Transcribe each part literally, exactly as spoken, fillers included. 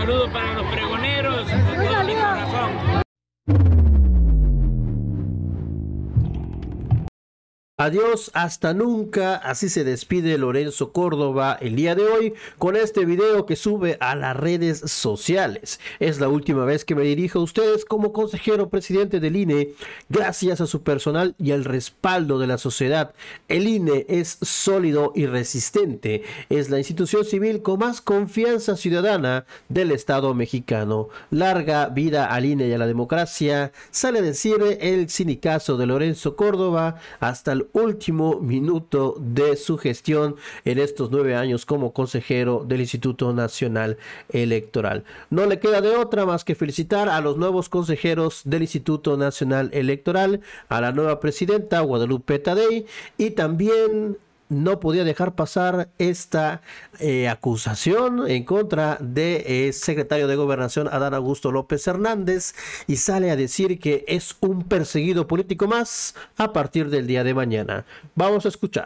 saludo para los pregoneros, con todo mi corazón. Adiós, hasta nunca, así se despide Lorenzo Córdoba el día de hoy con este video que sube a las redes sociales. Es la última vez que me dirijo a ustedes como consejero presidente del I N E, gracias a su personal y al respaldo de la sociedad. El I N E es sólido y resistente, es la institución civil con más confianza ciudadana del Estado mexicano. Larga vida al I N E y a la democracia, sale a decir el sinicazo de Lorenzo Córdoba hasta el último minuto de su gestión en estos nueve años como consejero del Instituto Nacional Electoral. No le queda de otra más que felicitar a los nuevos consejeros del Instituto Nacional Electoral, a la nueva presidenta Guadalupe Tadei, y también no podía dejar pasar esta eh, acusación en contra del eh, secretario de Gobernación Adán Augusto López Hernández, y sale a decir que es un perseguido político más a partir del día de mañana. Vamos a escuchar.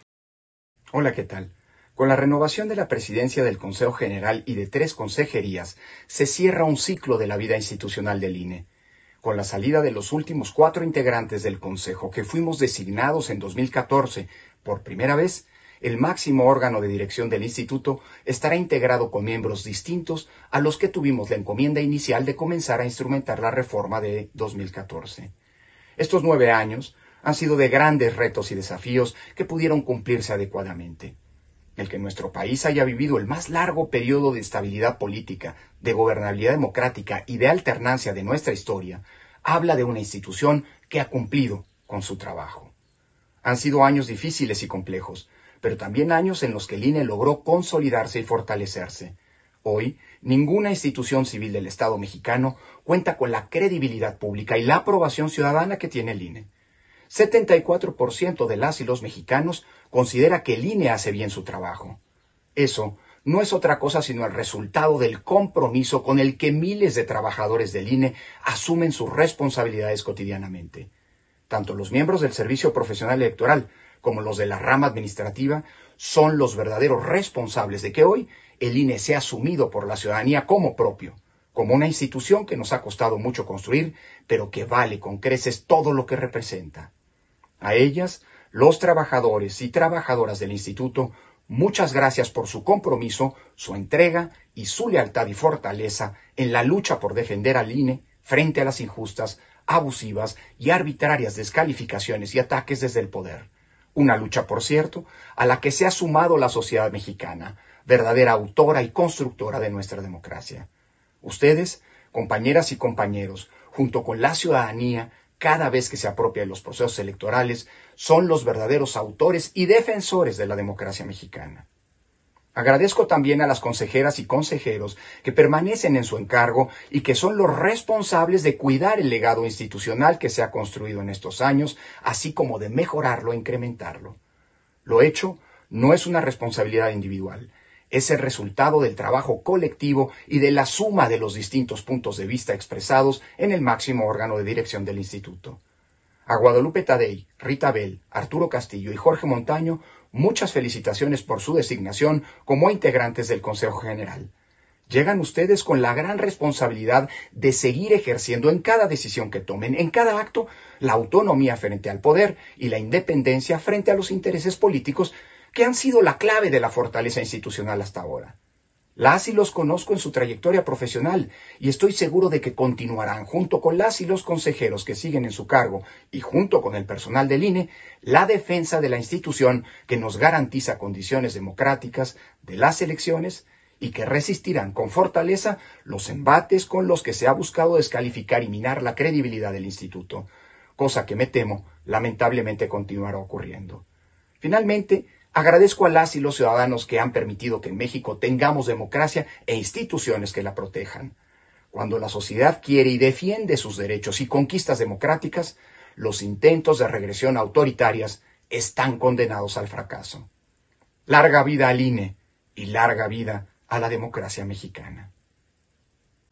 Hola, ¿qué tal? Con la renovación de la presidencia del Consejo General y de tres consejerías, se cierra un ciclo de la vida institucional del I N E. Con la salida de los últimos cuatro integrantes del Consejo que fuimos designados en dos mil catorce, por primera vez, el máximo órgano de dirección del instituto estará integrado con miembros distintos a los que tuvimos la encomienda inicial de comenzar a instrumentar la reforma de dos mil catorce. Estos nueve años han sido de grandes retos y desafíos que pudieron cumplirse adecuadamente. El que nuestro país haya vivido el más largo periodo de estabilidad política, de gobernabilidad democrática y de alternancia de nuestra historia, habla de una institución que ha cumplido con su trabajo. Han sido años difíciles y complejos, pero también años en los que el I N E logró consolidarse y fortalecerse. Hoy, ninguna institución civil del Estado mexicano cuenta con la credibilidad pública y la aprobación ciudadana que tiene el I N E. setenta y cuatro por ciento de las y los mexicanos considera que el I N E hace bien su trabajo. Eso no es otra cosa sino el resultado del compromiso con el que miles de trabajadores del I N E asumen sus responsabilidades cotidianamente. Tanto los miembros del Servicio Profesional Electoral como los de la rama administrativa son los verdaderos responsables de que hoy el I N E sea asumido por la ciudadanía como propio, como una institución que nos ha costado mucho construir, pero que vale con creces todo lo que representa. A ellas, los trabajadores y trabajadoras del instituto, muchas gracias por su compromiso, su entrega y su lealtad y fortaleza en la lucha por defender al I N E frente a las injustas, abusivas y arbitrarias descalificaciones y ataques desde el poder. Una lucha, por cierto, a la que se ha sumado la sociedad mexicana, verdadera autora y constructora de nuestra democracia. Ustedes, compañeras y compañeros, junto con la ciudadanía, cada vez que se apropia de los procesos electorales, son los verdaderos autores y defensores de la democracia mexicana. Agradezco también a las consejeras y consejeros que permanecen en su encargo y que son los responsables de cuidar el legado institucional que se ha construido en estos años, así como de mejorarlo e incrementarlo. Lo hecho no es una responsabilidad individual, es el resultado del trabajo colectivo y de la suma de los distintos puntos de vista expresados en el máximo órgano de dirección del instituto. A Guadalupe Tadei, Rita Bell, Arturo Castillo y Jorge Montaño, muchas felicitaciones por su designación como integrantes del Consejo General. Llegan ustedes con la gran responsabilidad de seguir ejerciendo en cada decisión que tomen, en cada acto, la autonomía frente al poder y la independencia frente a los intereses políticos que han sido la clave de la fortaleza institucional hasta ahora. Las y los conozco en su trayectoria profesional y estoy seguro de que continuarán junto con las y los consejeros que siguen en su cargo y junto con el personal del I N E la defensa de la institución que nos garantiza condiciones democráticas de las elecciones y que resistirán con fortaleza los embates con los que se ha buscado descalificar y minar la credibilidad del instituto, cosa que me temo lamentablemente continuará ocurriendo. Finalmente, agradezco a las y los ciudadanos que han permitido que en México tengamos democracia e instituciones que la protejan. Cuando la sociedad quiere y defiende sus derechos y conquistas democráticas, los intentos de regresión autoritarias están condenados al fracaso. Larga vida al I N E y larga vida a la democracia mexicana.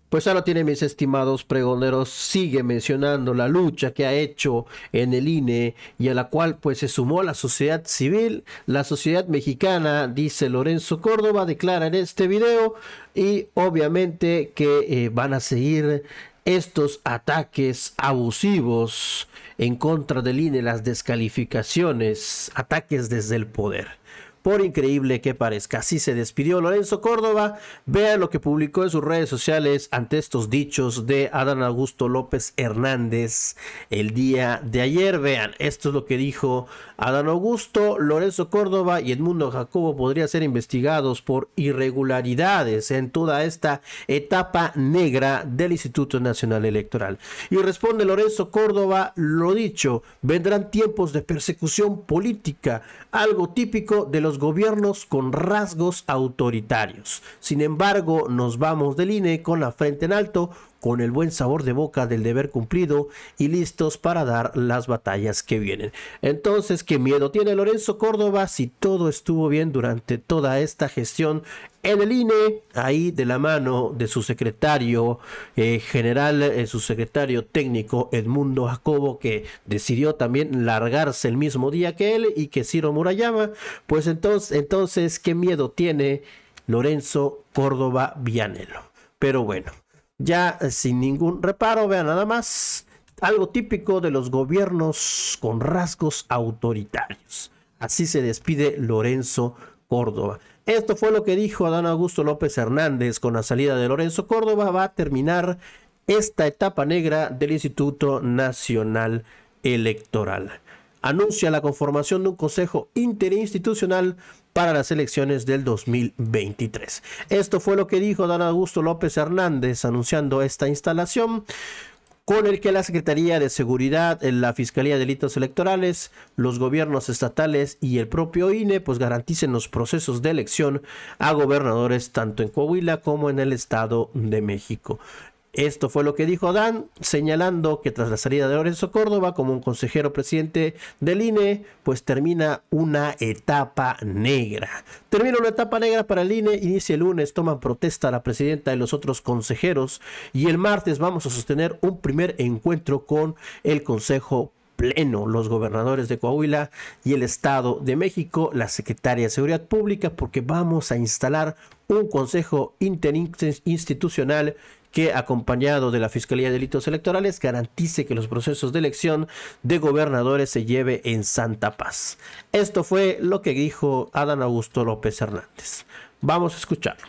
Pues ahora tiene, mis estimados pregoneros, sigue mencionando la lucha que ha hecho en el I N E y a la cual pues se sumó la sociedad civil, la sociedad mexicana, dice Lorenzo Córdoba, declara en este video, y obviamente que eh, van a seguir estos ataques abusivos en contra del I N E, las descalificaciones, ataques desde el poder. Por increíble que parezca, así se despidió Lorenzo Córdoba. Vean lo que publicó en sus redes sociales ante estos dichos de Adán Augusto López Hernández el día de ayer. Vean, esto es lo que dijo Adán Augusto: Lorenzo Córdoba y Edmundo Jacobo podrían ser investigados por irregularidades en toda esta etapa negra del Instituto Nacional Electoral. Y responde Lorenzo Córdoba lo dicho: vendrán tiempos de persecución política, algo típico de los gobiernos con rasgos autoritarios. Sin embargo, nos vamos del I N E con la frente en alto, con el buen sabor de boca del deber cumplido y listos para dar las batallas que vienen. Entonces, ¿qué miedo tiene Lorenzo Córdoba si todo estuvo bien durante toda esta gestión en el I N E, ahí de la mano de su secretario eh, general, eh, su secretario técnico Edmundo Jacobo, que decidió también largarse el mismo día que él y que Ciro Murayama? Pues entonces, entonces ¿qué miedo tiene Lorenzo Córdoba Vianello? Pero bueno, ya sin ningún reparo, vean nada más, algo típico de los gobiernos con rasgos autoritarios. Así se despide Lorenzo Córdoba. Esto fue lo que dijo Adán Augusto López Hernández. Con la salida de Lorenzo Córdoba va a terminar esta etapa negra del Instituto Nacional Electoral. Anuncia la conformación de un consejo interinstitucional para las elecciones del dos mil veintitrés. Esto fue lo que dijo Adán Augusto López Hernández anunciando esta instalación, con el que la Secretaría de Seguridad, la Fiscalía de Delitos Electorales, los gobiernos estatales y el propio I N E pues garanticen los procesos de elección a gobernadores tanto en Coahuila como en el Estado de México. Esto fue lo que dijo Adán, señalando que tras la salida de Lorenzo Córdoba como un consejero presidente del I N E, pues termina una etapa negra. Termina una etapa negra para el I N E, inicia el lunes, toman protesta la presidenta y los otros consejeros, y el martes vamos a sostener un primer encuentro con el Consejo Pleno, los gobernadores de Coahuila y el Estado de México, la Secretaria de Seguridad Pública, porque vamos a instalar un consejo interinstitucional que, acompañado de la Fiscalía de Delitos Electorales, garantice que los procesos de elección de gobernadores se lleve en santa paz. Esto fue lo que dijo Adán Augusto López Hernández. Vamos a escucharlo.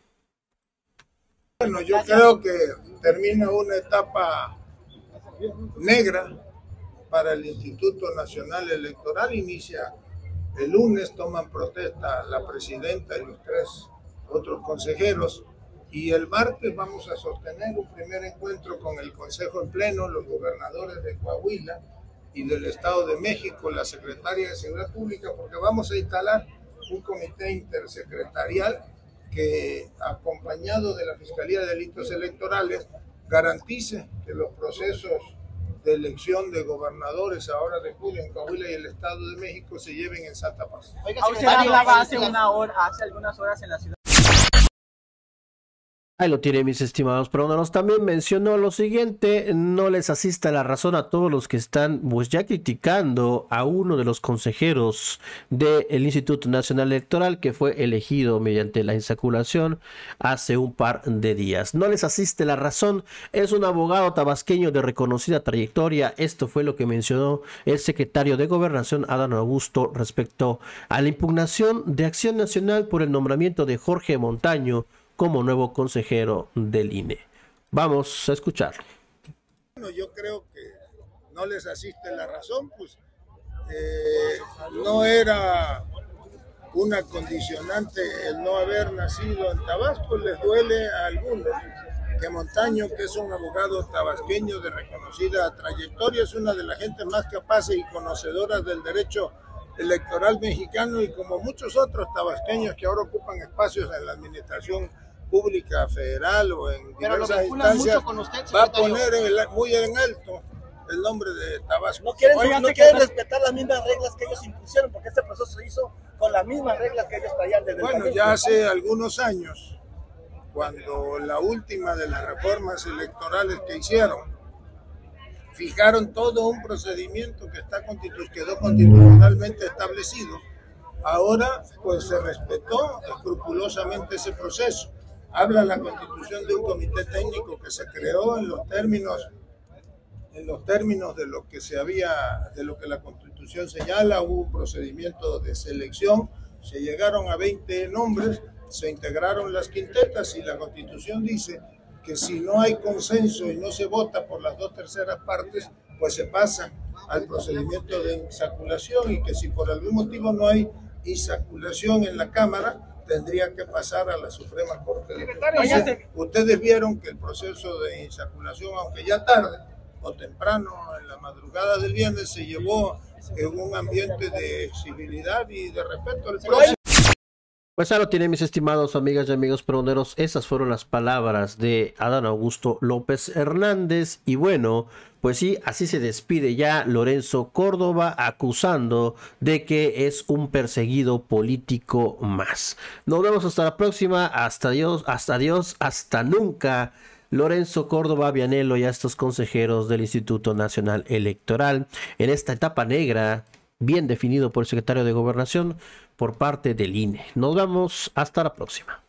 Bueno, yo creo que termina una etapa negra para el Instituto Nacional Electoral. Inicia el lunes, toman protesta la presidenta y los tres otros consejeros, y el martes vamos a sostener un primer encuentro con el Consejo en Pleno, los gobernadores de Coahuila y del Estado de México, la Secretaria de Seguridad Pública, porque vamos a instalar un comité intersecretarial que, acompañado de la Fiscalía de Delitos Electorales, garantice que los procesos de elección de gobernadores ahora de julio en Coahuila y el Estado de México se lleven en santa paz. Oiga, usted hablaba hace una hora, hace algunas horas en la ciudad. Ahí lo tiene, mis estimados pregoneros. También mencionó lo siguiente: no les asista la razón a todos los que están pues ya criticando a uno de los consejeros del Instituto Nacional Electoral que fue elegido mediante la insaculación hace un par de días. No les asiste la razón, es un abogado tabasqueño de reconocida trayectoria. Esto fue lo que mencionó el secretario de Gobernación, Adán Augusto, respecto a la impugnación de Acción Nacional por el nombramiento de Jorge Montaño como nuevo consejero del I N E. Vamos a escucharlo. Bueno, yo creo que no les asiste la razón, pues eh, no era una condicionante el no haber nacido en Tabasco. Les duele a algunos que Montaño, que es un abogado tabasqueño de reconocida trayectoria, es una de las gentes más capaces y conocedoras del derecho electoral mexicano, y como muchos otros tabasqueños que ahora ocupan espacios en la administración pública federal o en diversas instancias, usted, va a poner en el, muy en alto el nombre de Tabasco. No quieren, Oiga, no quieren respetar las mismas reglas que ellos impusieron, porque este proceso se hizo con las mismas reglas que ellos traían desde Bueno, el ya hace algunos años, cuando la última de las reformas electorales que hicieron, fijaron todo un procedimiento que está constitu- quedó constitucionalmente establecido. Ahora pues se respetó escrupulosamente ese proceso. Habla la Constitución de un comité técnico que se creó en los términos en los términos de lo que se había, de lo que la Constitución señala. Hubo un procedimiento de selección, se llegaron a veinte nombres, se integraron las quintetas y la Constitución dice que si no hay consenso y no se vota por las dos terceras partes, pues se pasa al procedimiento de insaculación, y que si por algún motivo no hay insaculación en la Cámara, tendría que pasar a la Suprema Corte de Justicia. Ustedes vieron que el proceso de insaculación, aunque ya tarde o temprano, en la madrugada del viernes, se llevó en un ambiente de civilidad y de respeto al proceso. Pues ahora tienen, mis estimados amigas y amigos pregonderos, esas fueron las palabras de Adán Augusto López Hernández. Y bueno, pues sí, así se despide ya Lorenzo Córdoba, acusando de que es un perseguido político más. Nos vemos hasta la próxima. Hasta Dios, hasta Dios, hasta nunca. Lorenzo Córdoba Vianello y a estos consejeros del Instituto Nacional Electoral en esta etapa negra, bien definido por el secretario de Gobernación por parte del I N E. Nos vemos hasta la próxima.